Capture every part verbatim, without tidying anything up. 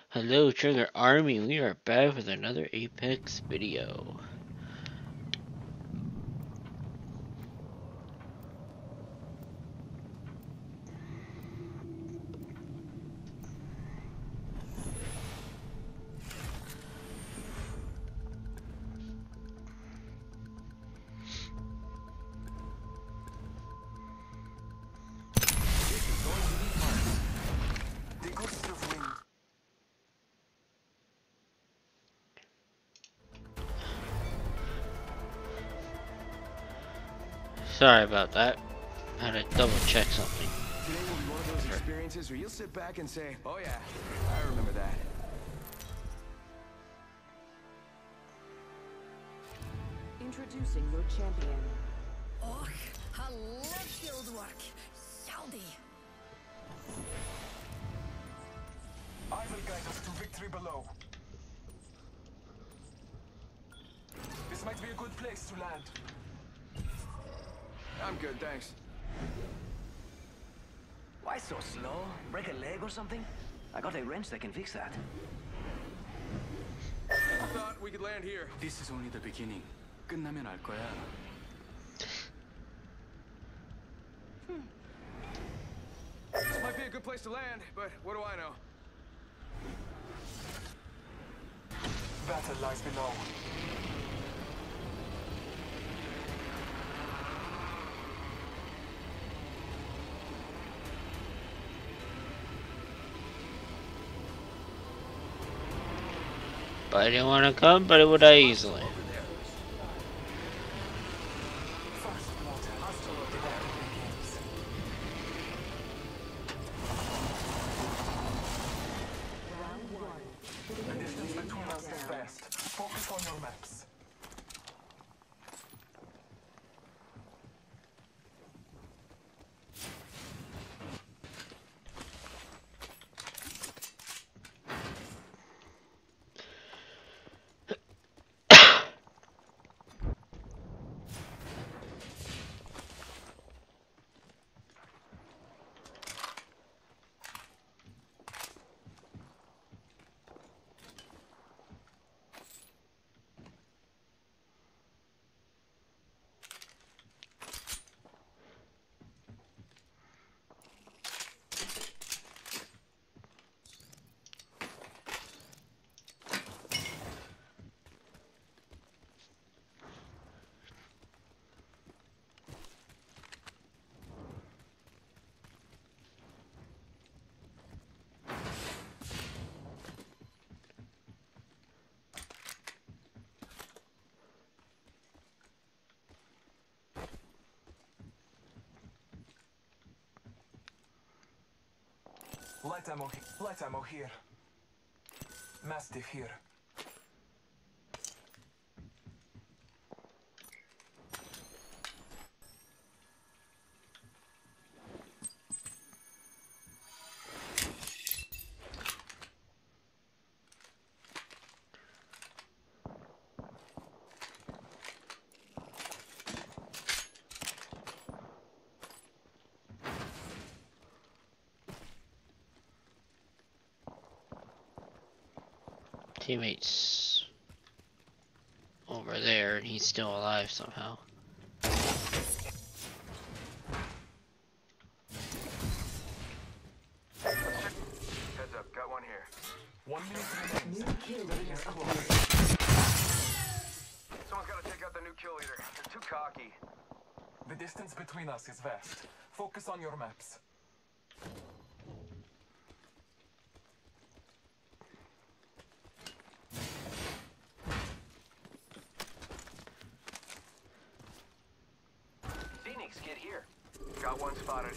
Hello Trigger Army, we are back with another Apex video. Sorry about that. I had to double check something. Today will be one of those experiences where you'll sit back and say, oh yeah, I remember that. Introducing your champion. Och, I love field work. Yowdy. I will guide us to victory below. This might be a good place to land. I'm good, thanks. Why so slow? Break a leg or something? I got a wrench that can fix that. I thought we could land here. This is only the beginning. 끝나면 알 거야. This might be a good place to land, but what do I know? Battle lies below. But I didn't want to come, but it would die easily. First blood, hostile development begins. Round one. The distance between us is vast. Focus on your maps. Light ammo, light ammo here. Mastiff here. Teammates over there, and he's still alive somehow. Heads up, got one here. One minute remains. New kill leader acquired. Someone's got to take out the new kill leader. They're too cocky. The distance between us is vast. Focus on your maps. Phoenix, get here. Got one spotted.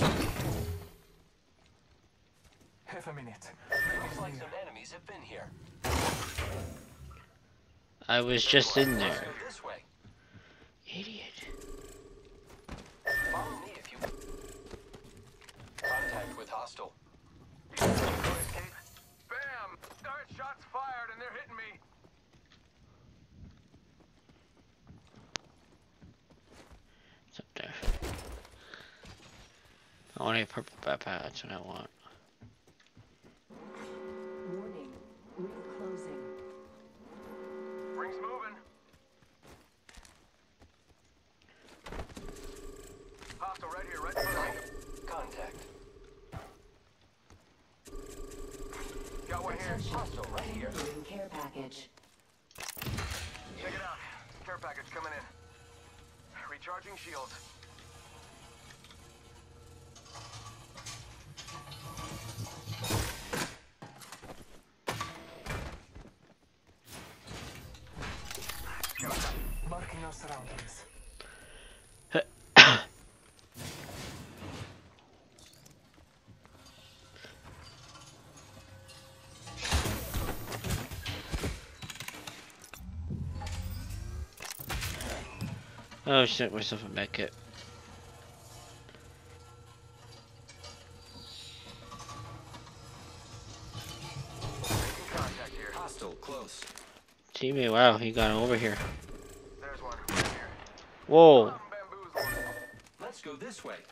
Half a minute. Looks like some enemies have been here. I was just in Let's there. go this way. Idiot. Follow me if you... Contact with hostile. Escape. Bam! Alright, shots fired and they're hitting me. It's up there. I want a purple backpack, that's what I want. Warning. Got one here. Hostile right here. Delivering care package. Check it out. Care package coming in. Recharging shields. Marking our surroundings. Oh, shit, myself a med kit. Making contact here. Hostile close. Teammate, wow, he got over here. There's one right here. Whoa. Bamboozled. Let's go this way.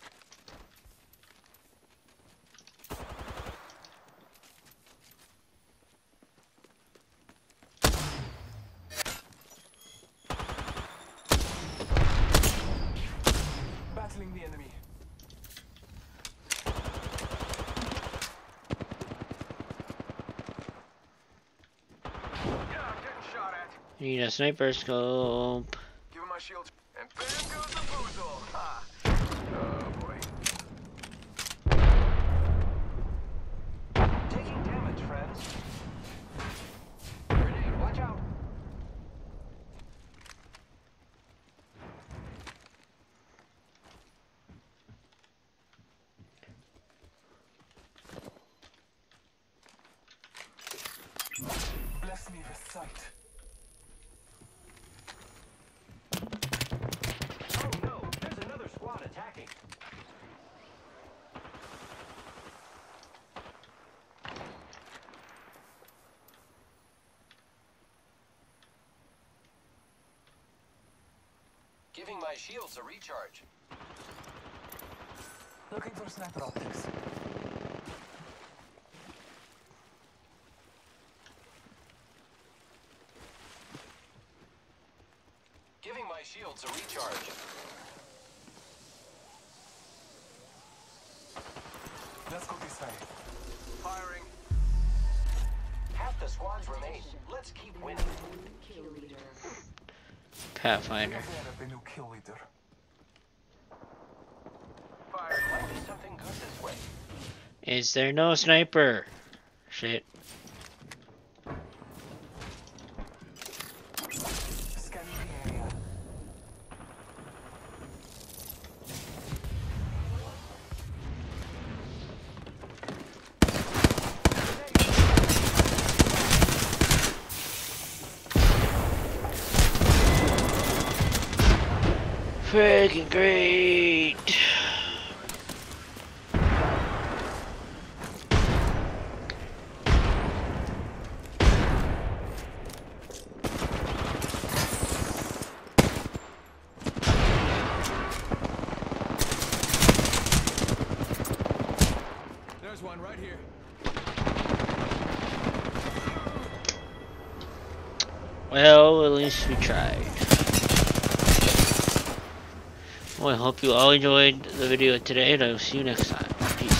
Battling the enemy. Yeah, I'm getting shot at. Need a sniper scope. Give him my shield. And bam goes the boozle. Ha. Oh boy. Taking damage, friends. Grenade, watch out. Bless me with sight. Oh no, there's another squad attacking. Giving my shields a recharge. Looking for sniper optics. Giving my shields a recharge. Let's go this way. Firing. Half the squads remain. Let's keep winning. Kill leader. Pathfinder. Beware of the new kill leader. Firing. Might be something good this way. Is there no sniper? Shit. Scanning the area. Freaking great. There's one right here. Well, at least we tried. Well, I hope you all enjoyed the video today, and I will see you next time. Peace.